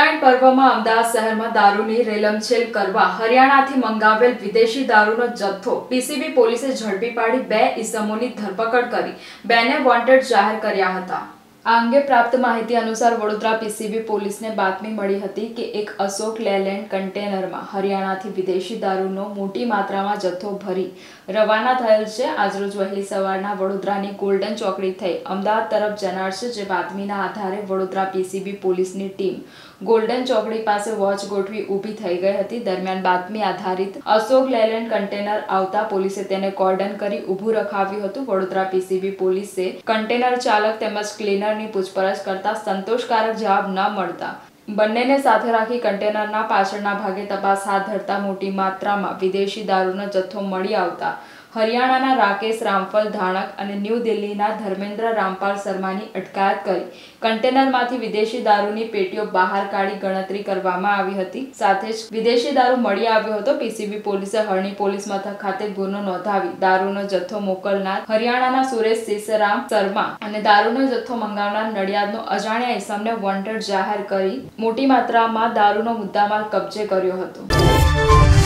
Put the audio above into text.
ઉત્તરાયણ પર્વમાં અમદાવાદ શહેરમાં દારૂની રેલમછેલ કરવા હરિયાણાથી મંગાવેલ વિદેશી દારૂનો જથ્થો પીસીબી પોલીસે ઝડપી પાડી 2 ઇસમોની ધરપકડ કરી 2ને વોન્ટેડ જાહેર કર્યા હતા। આ અંગે પ્રાપ્ત માહિતી અનુસાર વડોદરા પીસીબી પોલીસને બાતમી મળી હતી કે એક અશોક લેલેન્ડ કન્ટેનરમાં હરિયાણાથી વિદેશી દારૂનો મોટી માત્રામાં જથ્થો ભરી રવાના થયેલ છે। આજરોજ વહેલી સવારના વડોદરાની ગોલ્ડન ચોકડી થઈ અમદાવાદ તરફ જનાર છે, જે બાતમીના આધારે વડોદરા પીસીબી પોલીસની ટીમ ગોલ્ડન ચોકડી પાસે વોચ ગોઠવી ઊભી થઈ ગઈ હતી। દરમિયાન બાતમી આધારિત અશોક લેલેન્ડ કન્ટેનર આવતા પોલીસે તેને કોર્ડન કરી ઊભું રખાવ્યું હતું। વડોદરા પીસીબી પોલીસે કન્ટેનર ચાલક તેમજ ક્લીનરની પૂછપરછ કરતા સંતોષકારક જવાબ ન મળતા બંનેને સાથે રાખી કન્ટેનરના પાછળના ભાગે તપાસ હાથ ધરતા મોટી માત્રામાં વિદેશી દારૂનો જથ્થો મળી આવતા હરિયાણાના રાકેશ રામફલ ધાણક અને ન્યૂ દિલ્હીના ધર્મેન્દ્ર રામપાલ શર્માની અટકાયત કરી કન્ટેનરમાંથી વિદેશી દારૂની પેટીઓ બહાર કાઢી ગણતરી કરવામાં આવી હતી। સાથે જ વિદેશી દારૂ મળી આવ્યો હતો। પીસીબી પોલીસે હરણી પોલીસ મથક ખાતે ગુનો નોંધાવી દારૂનો જથ્થો મોકલનાર હરિયાણાના સુરેશ સીસરામ શર્મા અને દારૂનો જથ્થો મંગાવનાર નડિયાદનો અજાણ્યા ઇસમને વોન્ટેડ જાહેર કરી મોટી માત્રામાં દારૂનો મુદ્દામાલ કબજે કર્યો હતો।